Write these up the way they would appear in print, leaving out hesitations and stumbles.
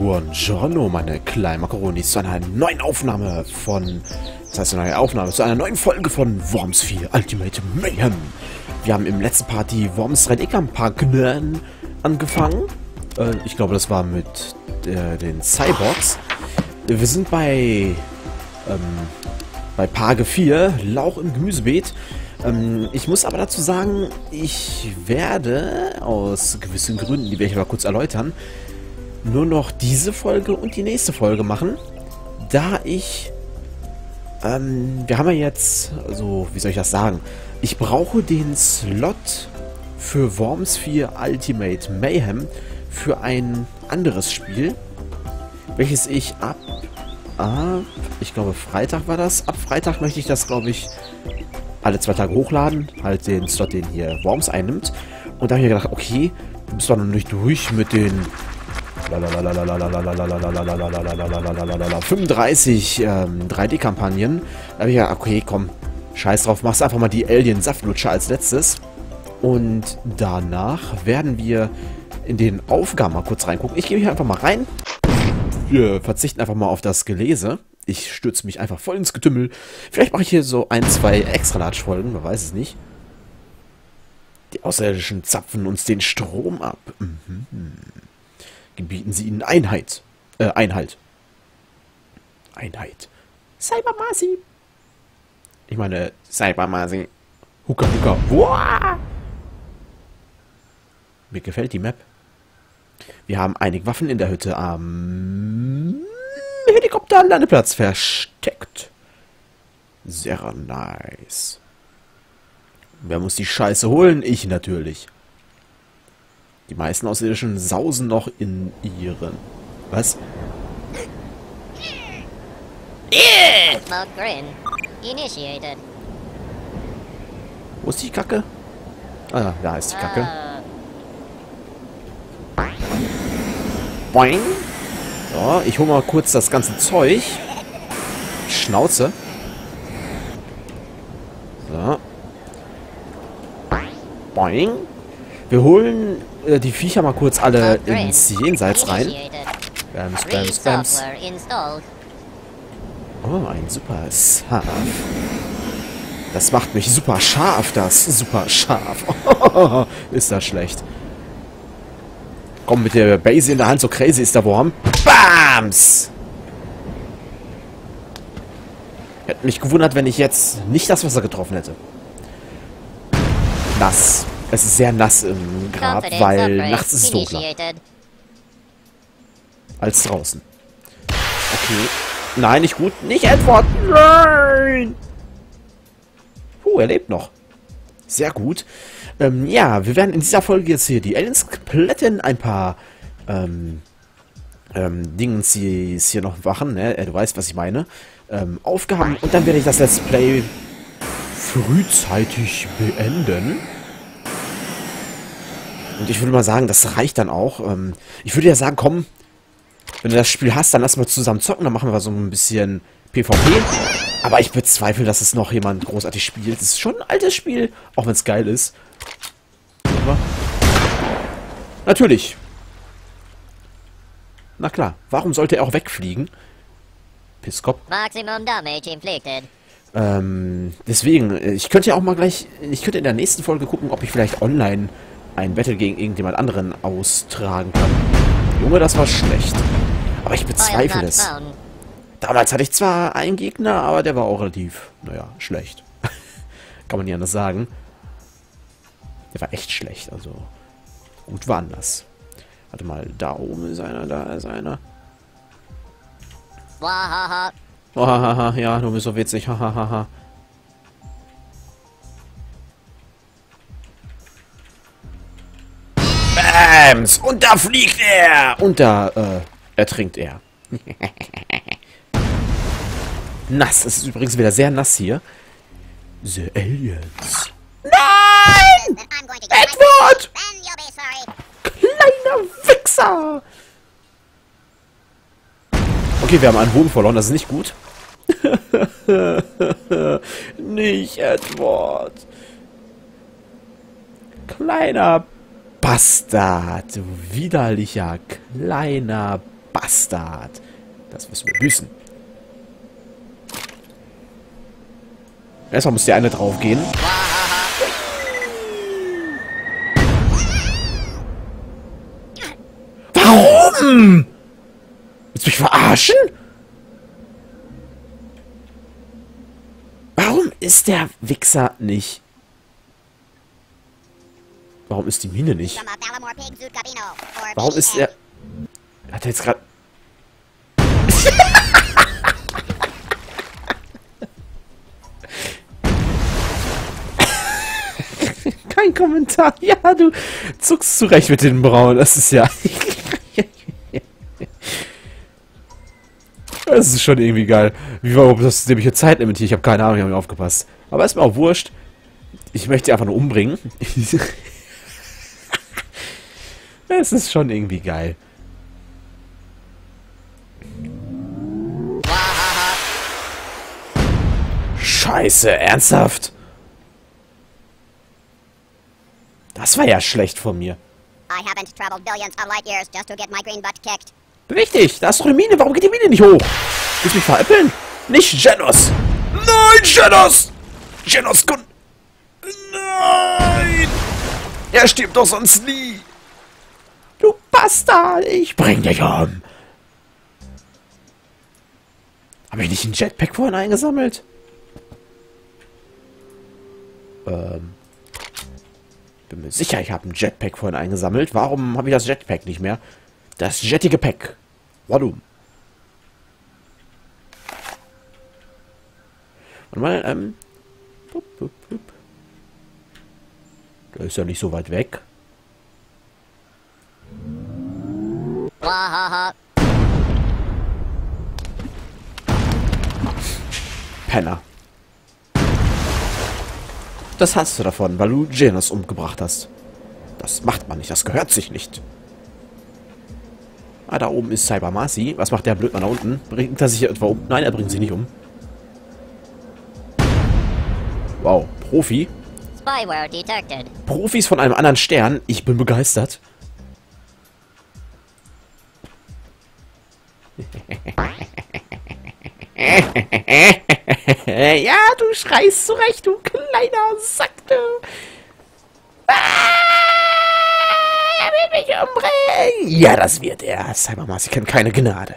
Buongiorno, meine kleinen Makaronis, zu einer neuen Aufnahme von... Das heißt, eine neue Aufnahme zu einer neuen Folge von Worms 4 Ultimate Mayhem. Wir haben im letzten Part die Worms 3D-Kampagne angefangen. Ich glaube, das war mit den Cyborgs. Wir sind bei Page 4, Lauch im Gemüsebeet. Ich muss aber dazu sagen, ich werde aus gewissen Gründen, die werde ich aber kurz erläutern, nur noch diese Folge und die nächste Folge machen, da ich, wir haben ja jetzt, also, wie soll ich das sagen, ich brauche den Slot für Worms 4 Ultimate Mayhem für ein anderes Spiel, welches ich ich glaube Freitag war das, ab Freitag möchte ich das, glaube ich, alle 2 Tage hochladen, halt den Slot, den hier Worms einnimmt. Und da habe ich mir gedacht, okay, du bist doch noch nicht durch mit den 35 3D-Kampagnen. Da habe ich gedacht, okay, komm, scheiß drauf, machst einfach mal die Alien-Saftlutscher als letztes. Und danach werden wir in den Aufgaben mal kurz reingucken. Ich gehe hier einfach mal rein. Wir verzichten einfach mal auf das Gelese. Ich stürze mich einfach voll ins Getümmel. Vielleicht mache ich hier so 1, 2 Extra-Large-Folgen, man weiß es nicht. Die Außerirdischen zapfen uns den Strom ab. Gebieten sie ihnen Einheit. Einhalt. Cybermasi. Ich meine, Cybermasi. Huka Huka. Wow. Mir gefällt die Map. Wir haben einige Waffen in der Hütte am Helikopterlandeplatz versteckt. Sehr nice. Wer muss die Scheiße holen? Ich natürlich. Die meisten Außerirdischen sausen noch in ihren... Was? Wo ist die Kacke? Ah, da ist die Kacke. Boing. So, ich hole mal kurz das ganze Zeug. Schnauze. So. Boing. Wir holen die Viecher mal kurz alle ins Jenseits rein. Bams, bams, bams. Oh, ein super scharf. Das macht mich super scharf, das. Super scharf. Ist das schlecht. Komm, mit der Base in der Hand, so crazy ist der Wurm. Bams! Hätte mich gewundert, wenn ich jetzt nicht das Wasser getroffen hätte. Nass. Es ist sehr nass im Grab, weil nachts ist es dunkler. Als draußen. Okay. Nein, nicht gut. Nicht Edward! Nein! Er lebt noch. Sehr gut. Ja, wir werden in dieser Folge jetzt hier die Aliens plätten, ein paar Dingens hier noch machen, ne? Du weißt, was ich meine. Aufgaben, und dann werde ich das Let's Play frühzeitig beenden. Und ich würde mal sagen, das reicht dann auch. Ich würde ja sagen, komm, wenn du das Spiel hast, dann lass mal zusammen zocken, dann machen wir so ein bisschen PvP. Aber ich bezweifle, dass es noch jemand großartig spielt. Es ist schon ein altes Spiel, auch wenn es geil ist. Aber natürlich. Na klar, warum sollte er auch wegfliegen? Pisskopf. Maximum Damage inflicted. Deswegen, ich könnte ja auch mal gleich, ich könnte in der nächsten Folge gucken, ob ich vielleicht online ein Battle gegen irgendjemand anderen austragen kann. Junge, das war schlecht. Aber ich bezweifle es. Damals hatte ich zwar einen Gegner, aber der war auch relativ, naja, schlecht. Kann man nicht anders sagen. Der war echt schlecht, also gut war anders. Warte mal, da oben ist einer, da ist einer. Wahaha. Hahaha, ja, du bist so witzig, hahaha. Bams! Und da fliegt er! Und da, ertrinkt er. Nass. Es ist übrigens wieder sehr nass hier. The Aliens. Nein! Edward! Kleiner Wichser! Okay, wir haben einen Boden verloren. Das ist nicht gut. Nicht Edward. Kleiner Bastard. Du widerlicher kleiner Bastard. Bastard. Das müssen wir büßen. Erstmal muss der eine draufgehen. Warum? Willst du mich verarschen? Warum ist der Wichser nicht? Warum ist die Mine nicht? Warum ist er... Hat er jetzt gerade... Kein Kommentar. Ja, du zuckst zurecht mit den Brauen. Das ist ja... Das ist schon irgendwie geil. Wie war das nämlich Zeitlimit hier? Ich habe keine Ahnung, ich habe nicht aufgepasst. Aber ist mir auch wurscht. Ich möchte sie einfach nur umbringen. Es ist schon irgendwie geil. Scheiße, ernsthaft? Das war ja schlecht von mir. I haven't traveled billions of light years just to get my green butt kicked. Richtig, da ist doch eine Mine. Warum geht die Mine nicht hoch? Willst du mich veräppeln? Nicht Genos! Nein, Genos! Genos, nein! Er stirbt doch sonst nie! Du Bastard! Ich bring dich um! Habe ich nicht ein Jetpack vorhin eingesammelt? Bin mir sicher, ich habe ein Jetpack vorhin eingesammelt. Warum habe ich das Jetpack nicht mehr? Das jettige Pack. Warum? Warte mal, Der ist ja nicht so weit weg. Penner. Das hast du davon, weil du Genos umgebracht hast. Das macht man nicht, das gehört sich nicht. Ah, da oben ist Cybermarcy. Was macht der Blödmann da unten? Bringt er sich etwa um? Nein, er bringt sich nicht um. Wow, Profi. Spyware detected. Profis von einem anderen Stern. Ich bin begeistert. Ja, du schreist zurecht, du kleiner Sack, du. Er will mich umbringen. Ja, das wird er. Cybermarcy kennt keine Gnade.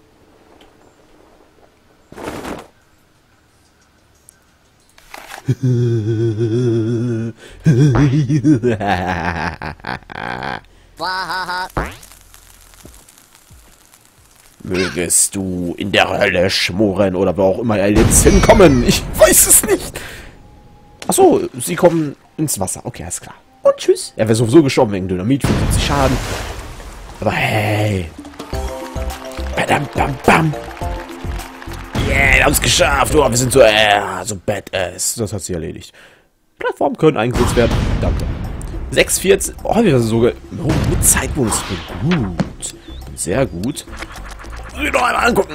Mögest du in der Hölle schmoren oder wo auch immer er jetzt hinkommen. Ich weiß es nicht. Achso, sie kommen ins Wasser. Okay, alles klar. Und tschüss. Er wäre sowieso gestorben wegen Dynamit, 50 Schaden. Aber hey. Badam, bam, bam. Yeah, wir haben es geschafft. Oh, wir sind so badass. Das hat sie erledigt. Plattformen können eingesetzt werden. Danke. 6,14. Oh, wir sind sogar... Oh, mit Zeitbonus. Gut. Sehr gut. Muss ich noch einmal angucken.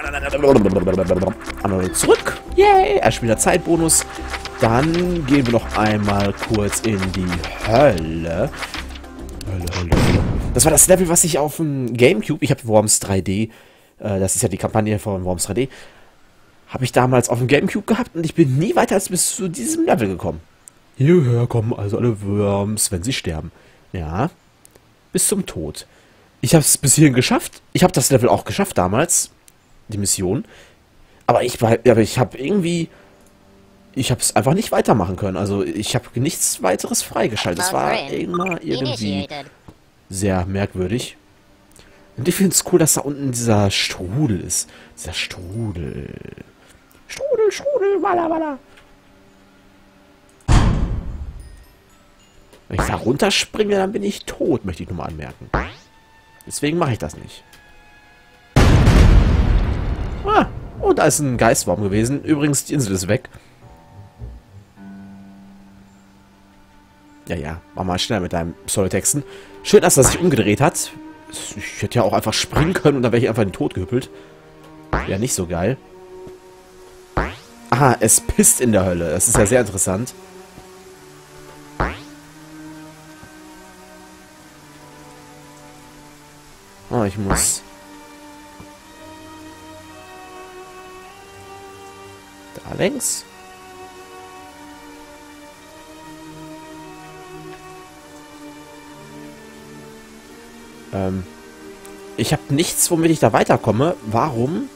Einmal zurück. Yay. Erst wieder Zeitbonus. Dann gehen wir noch einmal kurz in die Hölle. Hölle. Das war das Level, was ich auf dem Gamecube... Ich habe Worms 3D... Das ist ja die Kampagne von Worms 3D. Habe ich damals auf dem Gamecube gehabt und ich bin nie weiter als bis zu diesem Level gekommen. Hierher kommen also alle Worms, wenn sie sterben. Ja. Bis zum Tod. Ich habe es bis hierhin geschafft. Ich habe das Level auch geschafft damals. Die Mission. Aber ich habe irgendwie... Ich habe es einfach nicht weitermachen können. Also ich habe nichts weiteres freigeschaltet. Es war immer irgendwie sehr merkwürdig. Und ich finde es cool, dass da unten dieser Strudel ist. Dieser Strudel. Strudel, walla, walla. Wenn ich da runterspringe, dann bin ich tot, möchte ich nur mal anmerken. Deswegen mache ich das nicht. Ah, und da ist ein Geistwurm gewesen. Übrigens, die Insel ist weg. Ja, mach mal schneller mit deinem Pseudotexten. Schön, dass er sich umgedreht hat. Ich hätte ja auch einfach springen können und dann wäre ich einfach in den Tod gehüppelt. Ja, nicht so geil. Aha, es pisst in der Hölle. Das ist ja sehr interessant. Oh, ich muss Da längs. Ich habe nichts, womit ich da weiterkomme. Warum?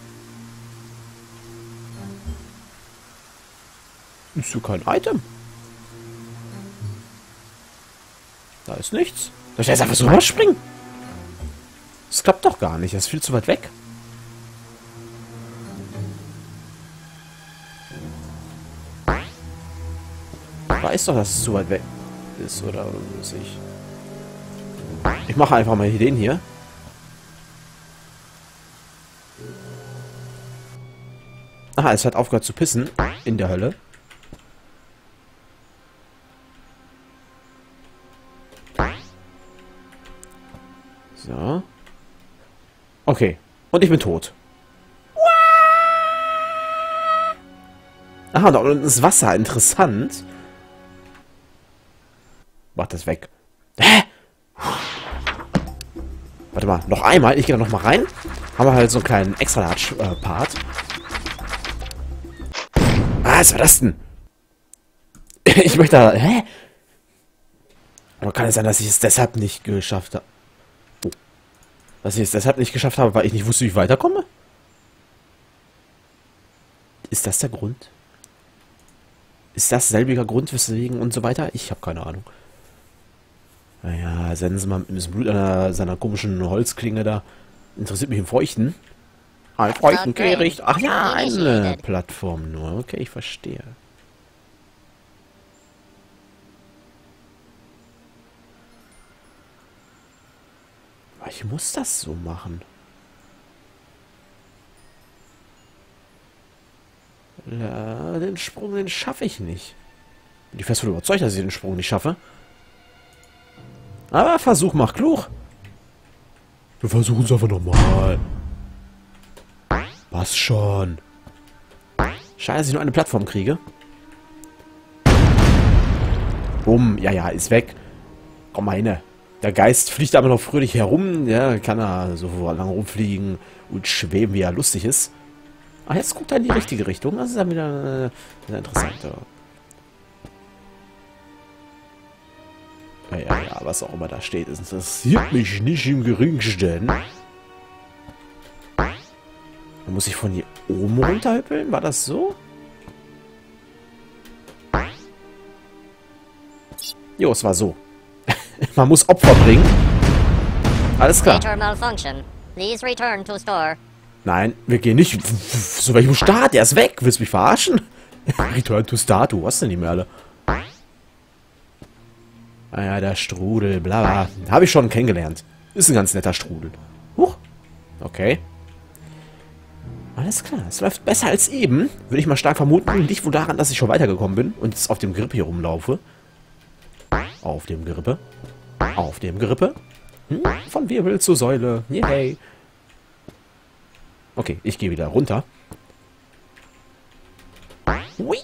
Ist so kein Item. Da ist nichts. Soll ich jetzt einfach so rüberspringen? Das klappt doch gar nicht. Das ist viel zu weit weg. Ich weiß doch, dass es zu weit weg ist. Oder was ich... Ich mache einfach mal den hier. Aha, es hat aufgehört zu pissen. In der Hölle. So. Okay. Und ich bin tot. Aha, da unten ist Wasser. Interessant. Mach das weg. Hä? Warte mal, noch einmal. Ich gehe da noch mal rein. Haben wir halt so einen kleinen Extra-Large-Part. Was war das denn? Ich möchte da... Hä? Aber kann es sein, dass ich es deshalb nicht geschafft habe? Oh. Dass ich es deshalb nicht geschafft habe, weil ich nicht wusste, wie ich weiterkomme? Ist das der Grund? Ist das selbiger Grund, weswegen und so weiter? Ich habe keine Ahnung. Naja, senden Sie mal mit dem Blut an seiner komischen Holzklinge da. Interessiert mich im Feuchten. Ein feuchten Kehricht. Ach ja, eine Plattform nur. Okay, ich verstehe. Aber ich muss das so machen. Ja, den Sprung, den schaffe ich nicht. Bin ich fest von überzeugt, dass ich den Sprung nicht schaffe. Aber Versuch macht klug. Wir versuchen es einfach nochmal. Was schon? Schade, dass ich nur eine Plattform kriege. Bumm. Ja, ist weg. Komm mal hin. Der Geist fliegt aber noch fröhlich herum. Ja, kann er so lange rumfliegen und schweben, wie er lustig ist. Ach, jetzt guckt er in die richtige Richtung. Das ist dann wieder interessant. Ja, was auch immer da steht, das interessiert mich nicht im Geringsten. Da muss ich von hier oben runterhüppeln? War das so? Jo, es war so. Man muss Opfer bringen. Alles klar. Nein, wir gehen nicht. Zu welchem Start? Der ist weg. Willst du mich verarschen? Return to Start. Du hast denn nicht mehr alle. Ah ja, der Strudel, bla bla. Habe ich schon kennengelernt. Ist ein ganz netter Strudel. Huch. Okay. Alles klar. Es läuft besser als eben. Würde ich mal stark vermuten. Nicht wohl daran, dass ich schon weitergekommen bin und jetzt auf dem Gerippe hier rumlaufe. Auf dem Gerippe. Auf dem Gerippe. Von Wirbel zur Säule. Yay. Okay, ich gehe wieder runter. Hui.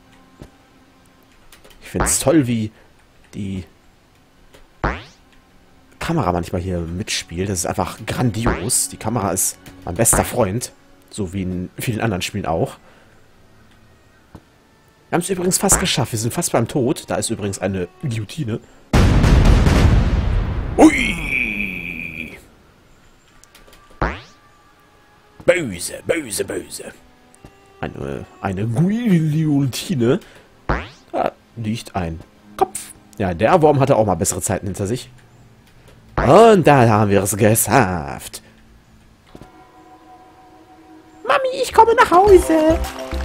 Ich finde es toll, wie die Kamera manchmal hier mitspielt. Das ist einfach grandios. Die Kamera ist mein bester Freund. So wie in vielen anderen Spielen auch. Wir haben es übrigens fast geschafft. Wir sind fast beim Tod. Da ist übrigens eine Guillotine. Ui! Böse, böse, böse. Eine Guillotine. Da liegt ein Kopf. Ja, der Wurm hatte auch mal bessere Zeiten hinter sich. Und da haben wir es geschafft. Mami, ich komme nach Hause.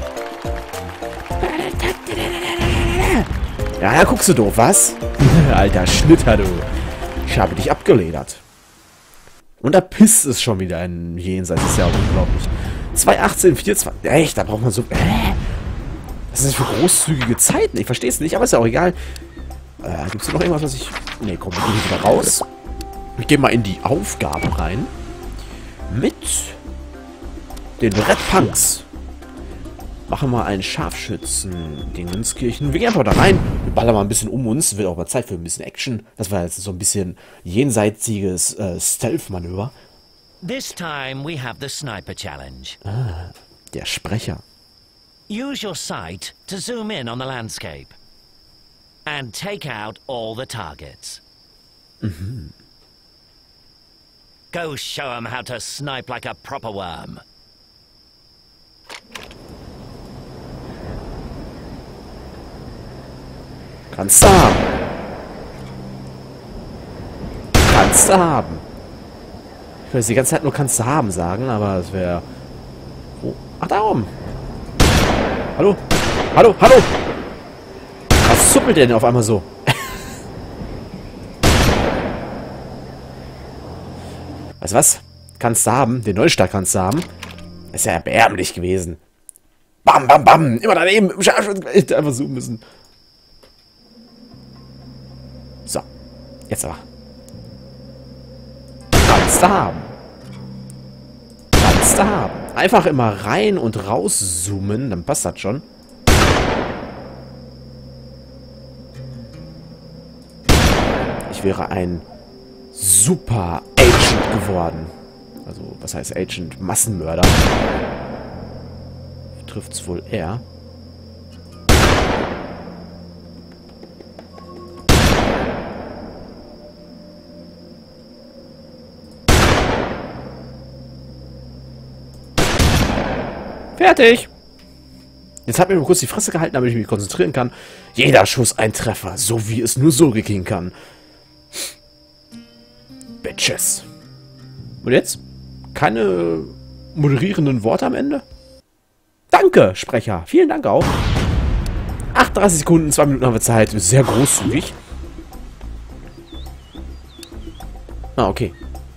Ja, da guckst du doof, was? Alter Schnitter, du. Ich habe dich abgeledert. Und da pisst es schon wieder ein Jenseits. Das ist ja unglaublich. 2,18, 4,2. Echt, da braucht man so... Was ist das für großzügige Zeiten? Ich verstehe es nicht, aber ist ja auch egal. Gibt es noch irgendwas, was ich... Ne, komm, wir gehen wieder raus. Ich gehe mal in die Aufgabe rein. Mit den Red Punks. Machen wir einen Scharfschützen-Dingenskirchen. Wir gehen einfach da rein. Wir ballern mal ein bisschen um uns. Wird auch mal Zeit für ein bisschen Action. Das war jetzt so ein bisschen jenseitiges Stealth-Manöver. This time we have the Sniper Challenge. Ah, der Sprecher. Use your sight to zoom in on the landscape. And take out all the targets. Go show 'em how to snipe like a proper worm. Kannst du haben. Kannst du haben. Ich will jetzt die ganze Zeit nur kannst du haben sagen, aber es wäre... Oh. Ach, da oben. Hallo? Hallo? Hallo? Was zuppelt der denn auf einmal so? Weißt du was? Kannst du haben. Den Neustart kannst du haben. Das ist ja erbärmlich gewesen. Bam, bam, bam. Immer daneben. Im Scharfschützengewehr. Einfach zoomen müssen. So. Jetzt aber. Kannst du haben. Kannst du haben. Einfach immer rein und raus zoomen. Dann passt das schon. Ich wäre ein super Agent geworden. Also, was heißt Agent? Massenmörder. Trifft's wohl eher. Fertig! Jetzt hat mir mal kurz die Fresse gehalten, damit ich mich konzentrieren kann. Jeder Schuss ein Treffer, so wie es nur so gehen kann. Bitches. Und jetzt? Keine moderierenden Worte am Ende? Danke, Sprecher. Vielen Dank auch. 38 Sekunden, 2 Minuten haben wir Zeit. Sehr großzügig. Ah, okay.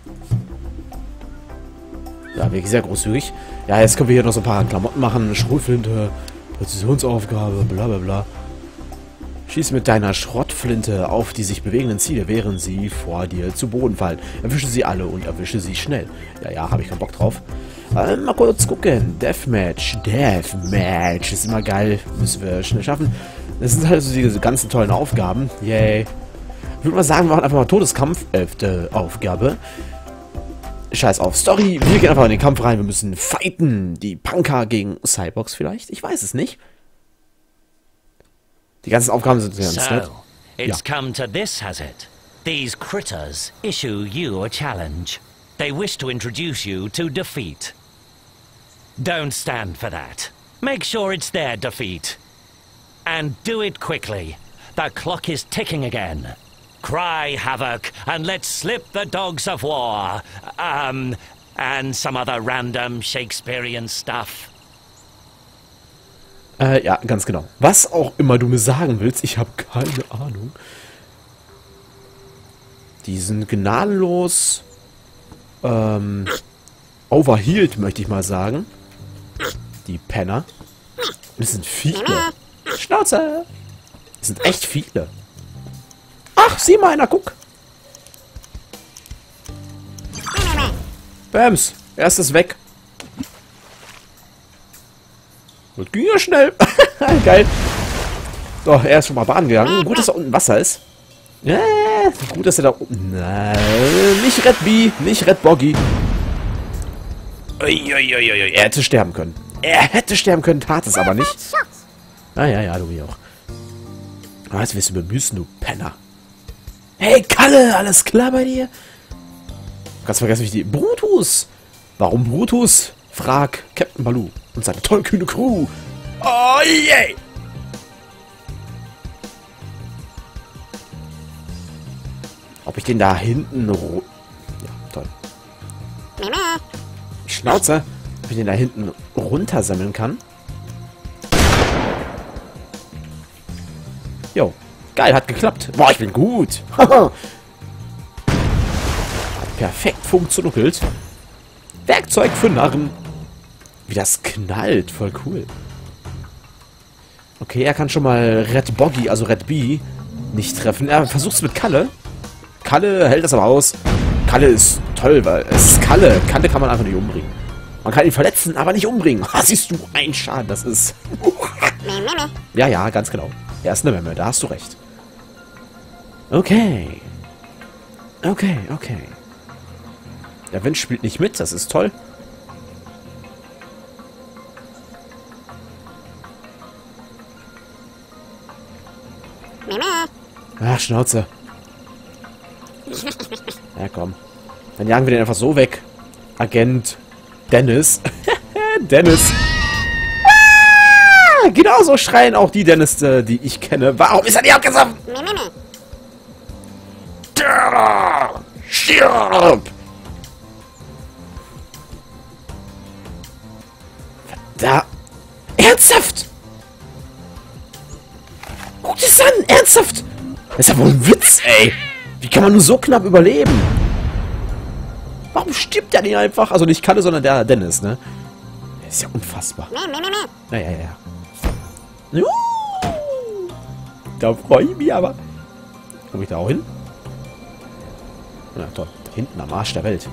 Ja, wirklich sehr großzügig. Ja, jetzt können wir hier noch so ein paar Klamotten machen. Schrotflinte, Präzisionsaufgabe, bla bla bla. Schieß mit deiner Schrottflinte auf die sich bewegenden Ziele, während sie vor dir zu Boden fallen. Erwische sie alle und erwische sie schnell. Ja, ja, habe ich keinen Bock drauf. Mal kurz gucken. Deathmatch. Deathmatch. Ist immer geil. Müssen wir schnell schaffen. Das sind halt so diese ganzen tollen Aufgaben. Yay. Ich würde mal sagen, wir machen einfach mal Todeskampf. 11. Aufgabe. Scheiß auf Story. Wir gehen einfach in den Kampf rein. Wir müssen fighten. Die Punker gegen Cyborgs vielleicht? Ich weiß es nicht. Die ganzen Aufgaben sind ganz nett. So, it's come to this, has it? These critters issue you a challenge. They wish to introduce you to defeat. Don't stand for that. Make sure it's their defeat. And do it quickly. The clock is ticking again. Cry havoc and let's slip the dogs of war. And some other random Shakespearean stuff. Ja, ganz genau. Was auch immer du mir sagen willst, ich habe keine Ahnung. Die sind gnadenlos overhealed, möchte ich mal sagen. Die Penner. Das sind viele. Schnauze! Das sind echt viele. Ach, sieh mal einer, guck. Bams. Erstes weg. Das ging ja schnell. Geil. So, er ist schon mal baden gegangen. Gut, dass da unten Wasser ist. Gut, dass er da oben... Nein, nicht Red Bee, nicht Red Boggy. Uiuiuiui. Er hätte sterben können. Er hätte sterben können, tat es aber nicht. Ah, ja, ja, du wie auch. Ah, jetzt wirst du bemüßen, du Penner. Hey, Kalle, alles klar bei dir? Ganz vergessen, wie ich die... Brutus! Warum Brutus? Frag Captain Baloo und seine tollkühne Crew. Oh, yay! Ob ich den da hinten... Ja, toll. Schnauze. Ob ich den da hinten runtersammeln kann? Jo. Geil, hat geklappt. Boah, ich bin gut. Hat perfekt funktioniert. Werkzeug für Narren. Wie das knallt. Voll cool. Okay, er kann schon mal Red Boggy, also Red Bee, nicht treffen. Er versucht es mit Kalle. Kalle hält das aber aus. Kalle ist toll, weil es ist Kalle. Kalle kann man einfach nicht umbringen. Man kann ihn verletzen, aber nicht umbringen. Ha, siehst du, ein Schaden, das ist... Ja, ja, ganz genau. Er ist eine Memme, da hast du recht. Okay. Okay, okay. Der Wind spielt nicht mit, das ist toll. Ah, Schnauze. Ja, komm. Dann jagen wir den einfach so weg. Agent Dennis. Dennis. Ah, genauso schreien auch die Dennis, die ich kenne. Warum ist er nicht abgesoffen? Stirb! Da. Ernsthaft? Guck dir das an! Ernsthaft! Das ist ja wohl ein Witz, ey! Wie kann man nur so knapp überleben? Warum stirbt der nicht einfach? Also nicht Kalle, sondern der Dennis, ne? Das ist ja unfassbar. Ja. Da freue ich mich aber. Komme ich da auch hin? Na toll. Da hinten am Arsch der Welt.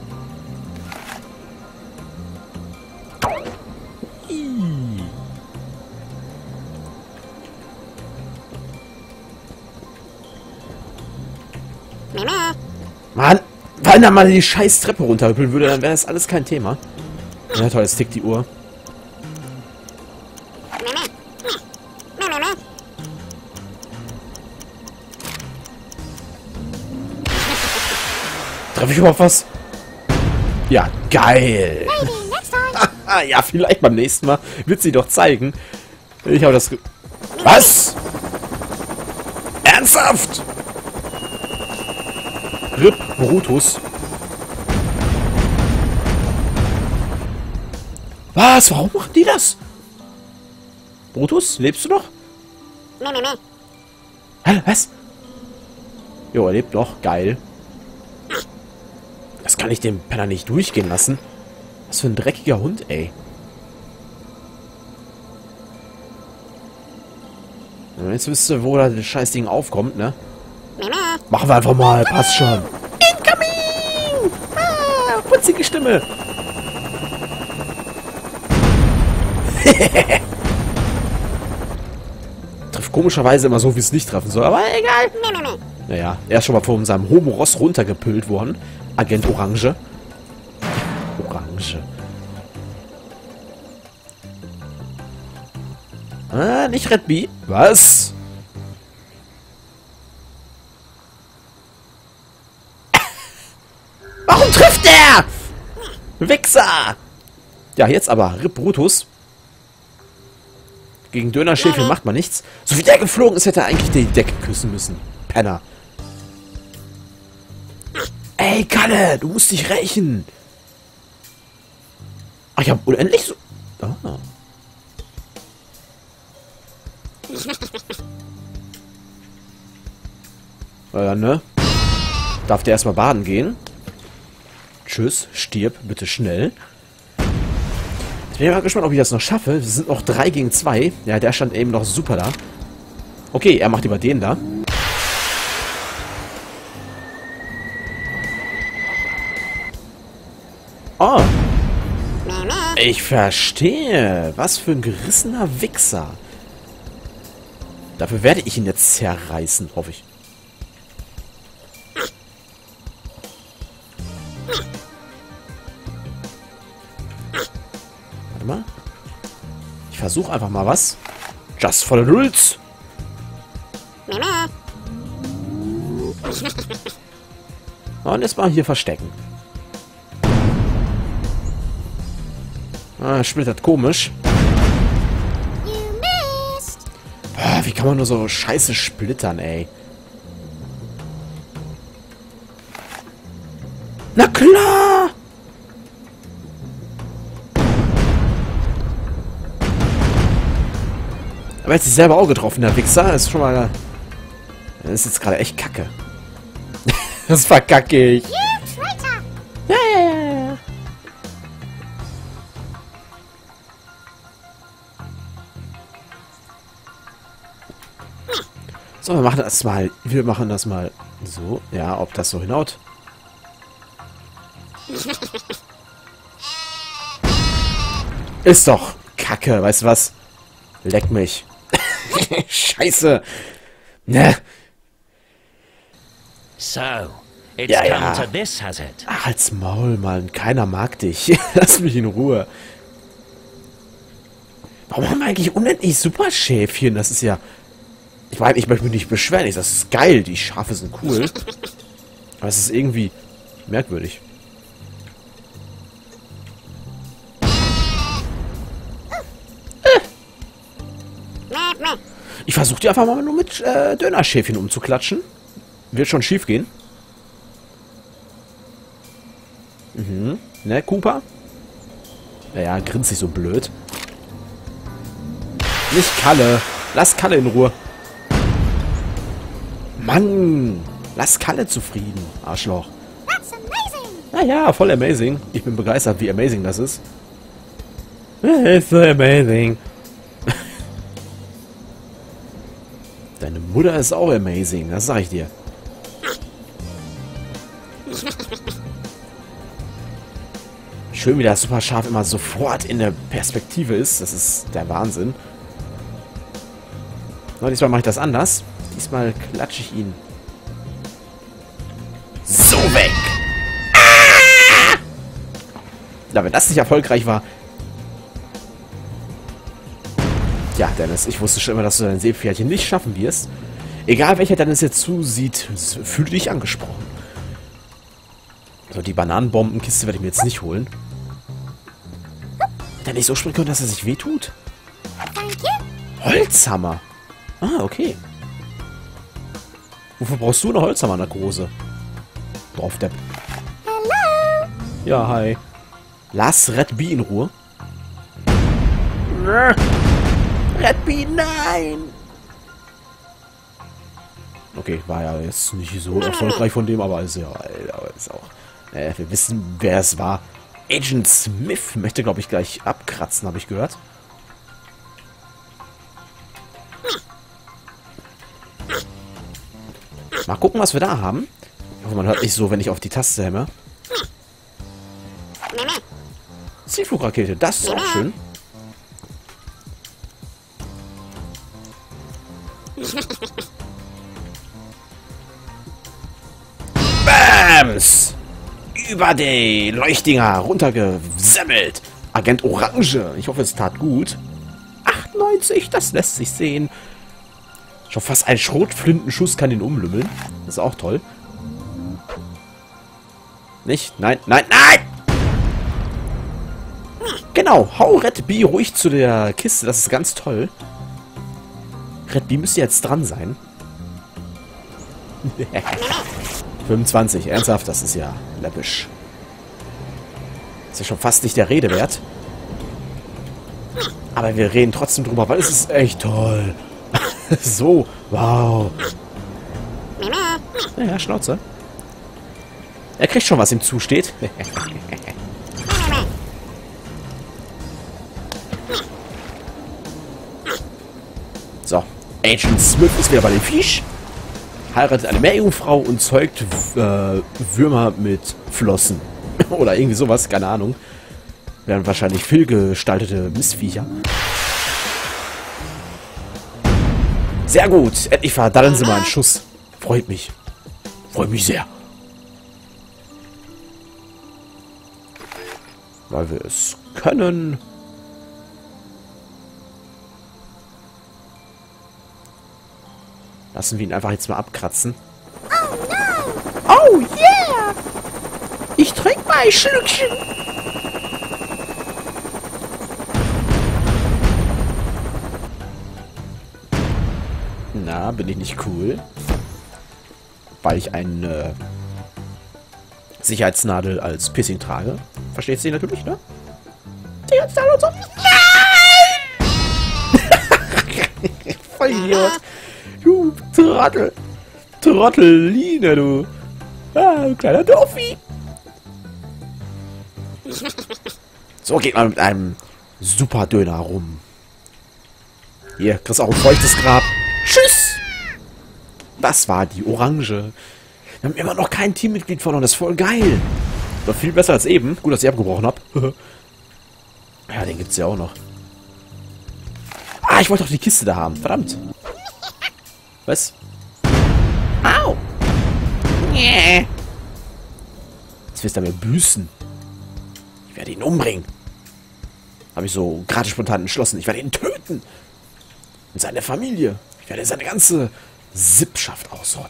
Mann, wenn er mal die scheiß Treppe runterhüppeln würde, dann wäre das alles kein Thema. Ja toll, jetzt tickt die Uhr. Treffe ich überhaupt was? Ja, geil. Ja, vielleicht beim nächsten Mal wird sie doch zeigen. Ich habe das... Was? Ernsthaft? Rip Brutus. Was? Warum machen die das? Brutus, lebst du noch? Hä? Was? Jo, er lebt noch. Geil. Das kann ich dem Penner nicht durchgehen lassen. Was für ein dreckiger Hund, ey. Jetzt wisst ihr, wo das Scheißding aufkommt, ne? Machen wir einfach mal. Passt schon. Incoming! Ah, putzige Stimme. Trifft komischerweise immer so, wie es nicht treffen soll. Aber egal. Naja, er ist schon mal von seinem Homo-Ross runtergepült worden. Agent Orange. Orange. Ah, nicht Red Bee. Was? Warum trifft der? Wichser! Ja, jetzt aber. Rip Brutus. Gegen Dönerschäfchen macht man nichts. So wie der geflogen ist, hätte er eigentlich die Decke küssen müssen. Penner. Ey, Kalle, du musst dich rächen. Ach, ich hab unendlich so... Ah. Ja, ne? Darf der erstmal baden gehen? Tschüss, stirb, bitte schnell. Ich bin mal gespannt, ob ich das noch schaffe. Wir sind noch 3 gegen 2. Ja, der stand eben noch super da. Okay, er macht über den da. Oh. Ich verstehe. Was für ein gerissener Wichser. Dafür werde ich ihn jetzt zerreißen, hoffe ich. Warte mal. Ich versuche einfach mal was. Just for the rules. Und jetzt mal hier verstecken. Ah, splittert komisch. Ah, wie kann man nur so scheiße splittern, ey? Na klar! Aber er hat sich selber auch getroffen, der Wichser. Das ist schon mal... Das ist jetzt gerade echt kacke. Das verkacke ich. Ja. So, wir machen das mal. Wir machen das mal so. Ja, ob das so hinhaut. Ist doch kacke, weißt du was? Leck mich. Scheiße. Ne. So, it's Ja. come to this, has it? Ach, halt's Maul, Mann. Keiner mag dich. Lass mich in Ruhe. Warum haben wir eigentlich unendlich Superschäfchen? Das ist ja... Ich meine, ich möchte mich nicht beschweren. Das ist geil. Die Schafe sind cool. Aber es ist irgendwie merkwürdig. Ich versuche die einfach mal nur mit Dönerschäfchen umzuklatschen. Wird schon schief gehen. Mhm. Ne, Cooper? Naja, grinst sich so blöd. Nicht Kalle. Lass Kalle in Ruhe. Mann. Lass Kalle zufrieden, Arschloch. Naja, voll amazing. Ich bin begeistert, wie amazing das ist. It's so amazing. Deine Mutter ist auch amazing, das sag ich dir. Schön, wie das Superschaf immer sofort in der Perspektive ist. Das ist der Wahnsinn. So, diesmal mache ich das anders. Diesmal klatsche ich ihn so weg. Ah! Ja, wenn das nicht erfolgreich war. Ja, Dennis, ich wusste schon immer, dass du dein Seepferdchen nicht schaffen wirst. Egal, welcher Dennis jetzt zusieht, fühle dich angesprochen. So, die Bananenbombenkiste werde ich mir jetzt nicht holen. Hätte er nicht so springen können, dass er sich wehtut? Holzhammer. Ah, okay. Wofür brauchst du eine Holzhammer-Narkose? Drauf, Depp. Hallo. Ja, hi. Lass Red Bee in Ruhe. Red Bee, nein! Okay, war ja jetzt nicht so erfolgreich von dem, aber ist ja ist auch. Wir wissen, wer es war. Agent Smith möchte, glaube ich, gleich abkratzen, habe ich gehört. Mal gucken, was wir da haben. Ich hoffe, man hört nicht so, wenn ich auf die Taste hämme. Zielflugrakete, das ist auch schön. Bams! Über die Leuchtdinger runtergesemmelt. Agent Orange. Ich hoffe, es tat gut. 98, das lässt sich sehen. Schon fast ein Schrotflintenschuss kann ihn umlümmeln. Das ist auch toll. Nicht? Nein, nein, nein! Genau, hau Red Bee ruhig zu der Kiste. Das ist ganz toll. Red Bee müsste jetzt dran sein. 25, ernsthaft, das ist ja läppisch. Ist ja schon fast nicht der Rede wert. Aber wir reden trotzdem drüber, weil es ist echt toll. So, wow. Ja, Schnauze. Er kriegt schon, was ihm zusteht. So, Agent Smith ist wieder bei dem Viech. Heiratet eine Meerjungfrau und zeugt Würmer mit Flossen. Oder irgendwie sowas, keine Ahnung. Wären wahrscheinlich fehlgestaltete Mistviecher. Sehr gut. Endlich verdaddeln sie mal einen Schuss. Freut mich. Freut mich sehr. Weil wir es können. Lassen wir ihn einfach jetzt mal abkratzen. Oh yeah! Ich trinke mal ein Schlückchen. Na, bin ich nicht cool? Weil ich eine Sicherheitsnadel als Piercing trage. Versteht sie natürlich, ne? Sicherheitsnadel und so. Nein! Voll Idiot. Du Trottel. Trotteline, du. Ah, du kleiner Dorfi. So geht man mit einem super Döner rum. Hier, kriegst auch ein feuchtes Grab. Tschüss! Das war die Orange. Wir haben immer noch kein Teammitglied verloren. Das ist voll geil. Doch viel besser als eben. Gut, dass ich abgebrochen habe. Ja, den gibt's ja auch noch. Ah, ich wollte doch die Kiste da haben. Verdammt. Was? Au! Yeah. Jetzt wirst du mir büßen. Ich werde ihn umbringen. Habe ich so gerade spontan entschlossen. Ich werde ihn töten. Und seine Familie. Ich werde seine ganze Sippschaft ausrotten.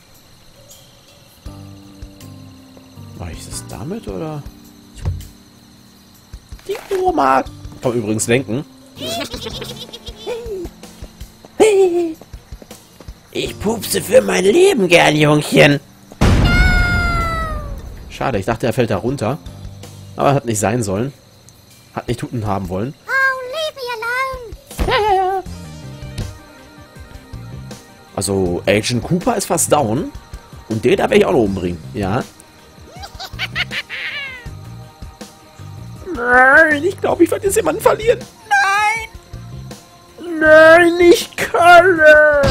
Mache ich das damit, oder? Die Oma kann man übrigens lenken. Ich pupse für mein Leben gern, Jungchen. Schade, ich dachte, er fällt da runter. Aber hat nicht sein sollen. Hat nicht Tuten haben wollen. Oh, leave me alone. Ja. Also, Agent Cooper ist fast down. Und den da werde ich auch noch umbringen. Ja. Nein, ich glaube, ich werde jetzt jemanden verlieren. Nein. Nein, nicht Kalle.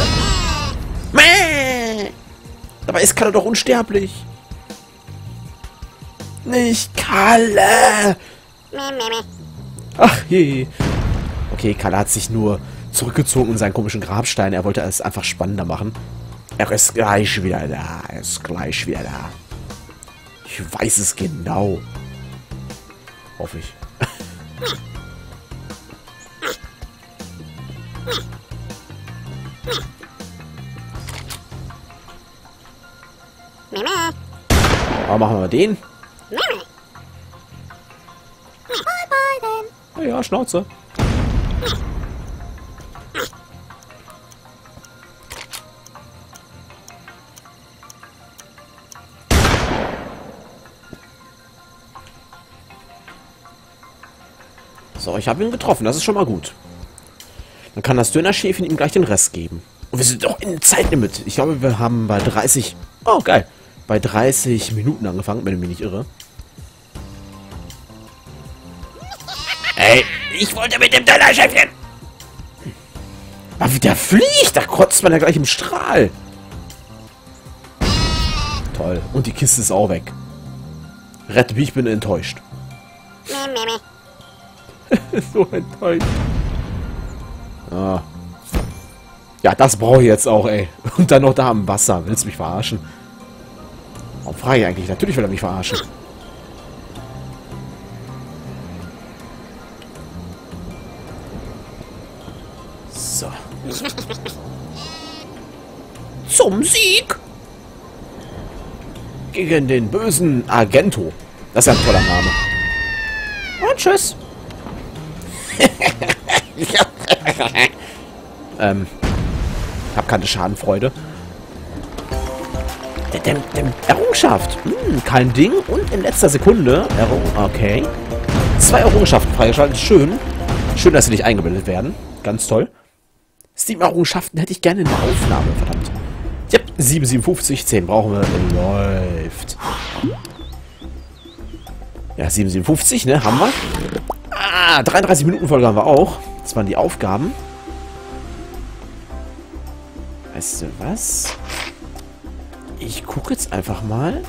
Mäh. Dabei ist Kalle doch unsterblich. Nicht Kalle. Ach je. Okay, Kalle hat sich nur zurückgezogen in seinen komischen Grabstein. Er wollte es einfach spannender machen. Er ist gleich wieder da. Er ist gleich wieder da. Ich weiß es genau. Hoffe ich. Aber machen wir mal den. Ja, Schnauze. So, ich habe ihn getroffen. Das ist schon mal gut. Dann kann das Dönerschäfchen ihm gleich den Rest geben. Und wir sind doch in Zeitlimit. Ich glaube, wir haben bei 30... Oh, geil. Bei 30 Minuten angefangen, wenn ich mich nicht irre. Ey, ich wollte mit dem Dönerschäfchen. Aber wie der fliegt, da kotzt man ja gleich im Strahl. Toll. Und die Kiste ist auch weg. Rette mich, ich bin enttäuscht. So enttäuscht. Ah. Ja, das brauche ich jetzt auch, ey. Und dann noch da am Wasser. Willst du mich verarschen? Warum frage ich eigentlich? Natürlich will er mich verarschen. So. Zum Sieg! Gegen den bösen Argento. Das ist ja ein toller Name. Und tschüss. Ich hab keine Schadenfreude. Errungenschaft. Kein Ding. Und in letzter Sekunde. Okay. 2 Errungenschaften freigeschaltet. Schön. Schön, dass sie nicht eingeblendet werden. Ganz toll. Steam-Errungenschaften hätte ich gerne in der Aufnahme. Verdammt. Yep. 757. 10 brauchen wir. Läuft. Ja, 757, ne? Haben wir. 33 Minuten Folge haben wir auch. Das waren die Aufgaben. Weißt du was? Ich gucke jetzt einfach mal.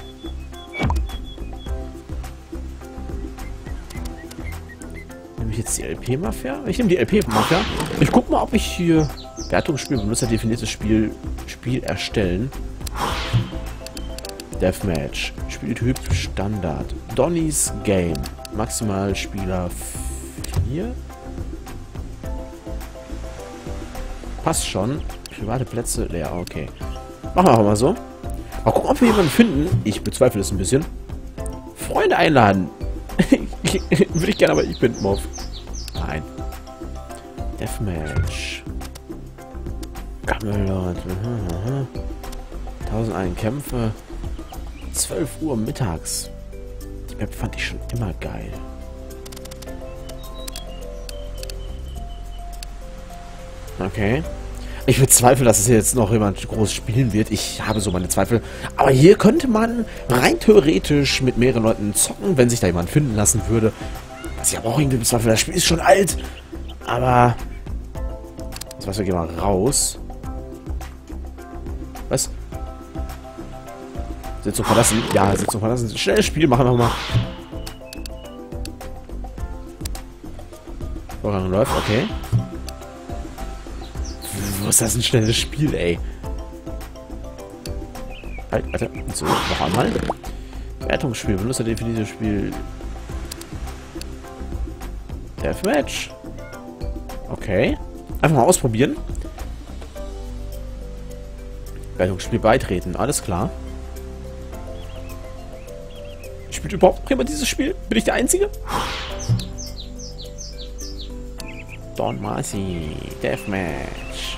Nehme ich jetzt die LP-Mafia? Ich nehme die LP-Mafia. Ich gucke mal, ob ich hier Wertungsspiel, benutzerdefiniertes Spiel erstellen. Deathmatch. Spieltyp Standard. Donny's Game. Maximal Spieler 4. Passt schon. Private Plätze leer. Okay. Machen wir auch mal so. Mal gucken, ob wir jemanden finden. Ich bezweifle es ein bisschen. Freunde einladen. Würde ich gerne, aber ich bin Mob. Nein. Deathmatch. Camelot. 1001 Kämpfe. 12 Uhr mittags. Die Map fand ich schon immer geil. Okay. Ich bezweifle, dass es hier jetzt noch jemand groß spielen wird. Ich habe so meine Zweifel. Aber hier könnte man rein theoretisch mit mehreren Leuten zocken, wenn sich da jemand finden lassen würde. Was ich aber auch irgendwie bezweifle. Das Spiel ist schon alt. Aber... Das heißt, wir gehen mal raus. Was? Sitzung verlassen. Ja, Sitzung verlassen. Schnelles Spiel machen wir mal. Vorgang läuft, okay. Wo ist das ein schnelles Spiel, ey? Halt, warte. So, noch einmal. Wertungsspiel, benutzerdefiniertes Spiel. Deathmatch. Okay. Einfach mal ausprobieren. Wertungsspiel beitreten, alles klar. Spielt überhaupt noch jemand dieses Spiel? Bin ich der Einzige? Don Marcy, Deathmatch.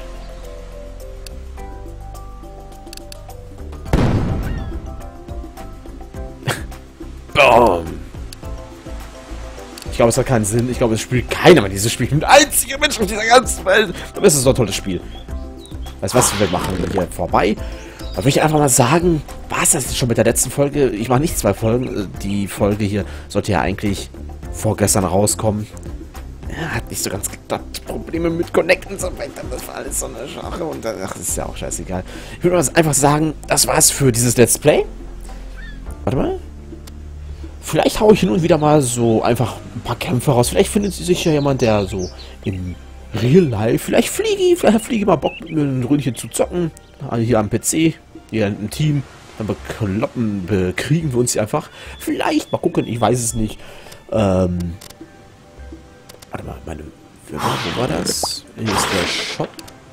Boom. Ich glaube, es hat keinen Sinn. Ich glaube, es spielt keiner mehr dieses Spiel. Ich bin der einzige Mensch auf dieser ganzen Welt. Aber es ist so ein tolles Spiel. Weißt du was, wir machen hier vorbei. Da würde ich einfach mal sagen, war es das schon mit der letzten Folge? Ich mache nicht 2 Folgen. Die Folge hier sollte ja eigentlich vorgestern rauskommen. Ja, hat nicht so ganz geklappt. Probleme mit Connecten und so weiter. Das war alles so eine Sache. Und ach, das ist ja auch scheißegal. Ich würde mal einfach sagen, das war's für dieses Let's Play. Warte mal. Vielleicht haue ich hin und wieder mal so einfach ein paar Kämpfe raus. Vielleicht findet sich ja jemand, der so im Real Life, vielleicht fliege mal Bock mit mir ein Ründchen zu zocken. Hier am PC, hier im Team. Dann bekriegen wir uns hier einfach. Vielleicht, mal gucken, ich weiß es nicht. Warte mal, meine Firma, wo war das? Hier ist der Shop.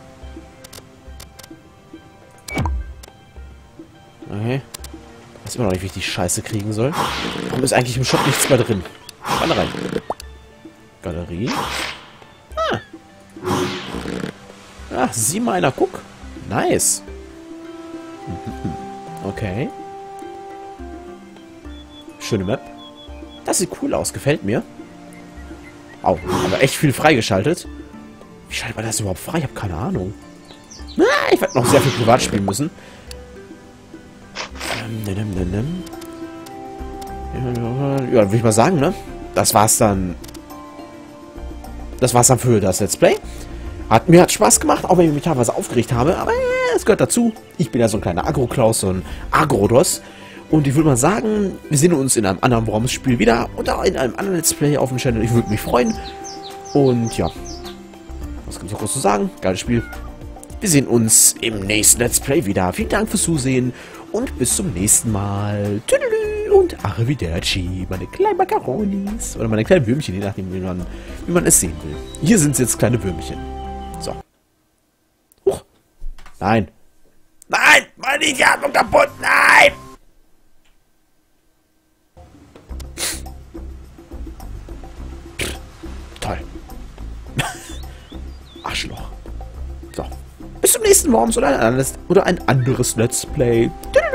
Okay. Ich weiß immer noch nicht, wie ich die Scheiße kriegen soll. Warum ist eigentlich im Shop nichts mehr drin? Wann rein? Galerie. Ah. Ach, sieh mal einer, guck. Nice. Okay. Schöne Map. Das sieht cool aus, gefällt mir. Au, aber echt viel freigeschaltet. Wie schaltet man das überhaupt frei? Ich habe keine Ahnung. Ich werde noch sehr viel privat spielen müssen. Ja, würde ich mal sagen, ne? Das war's dann. Das war's dann für das Let's Play. Mir hat Spaß gemacht, auch wenn ich mich teilweise aufgeregt habe, aber es gehört dazu. Ich bin ja so ein kleiner Agro-Klaus, so ein Agrodos. Und ich würde mal sagen, wir sehen uns in einem anderen Worms-Spiel wieder oder in einem anderen Let's Play auf dem Channel. Ich würde mich freuen. Und ja, was kann ich noch groß zu sagen? Geiles Spiel. Wir sehen uns im nächsten Let's Play wieder. Vielen Dank fürs Zusehen und bis zum nächsten Mal. Tüdelü und Arrivederci, meine kleinen Macaronis. Oder meine kleinen Würmchen, je nachdem, wie man es sehen will. Hier sind jetzt kleine Würmchen. So. Huch. Nein. Nein! Meine Atmung kaputt! Nein! Toll. Arschloch. So. Bis zum nächsten Worms oder ein anderes Let's Play.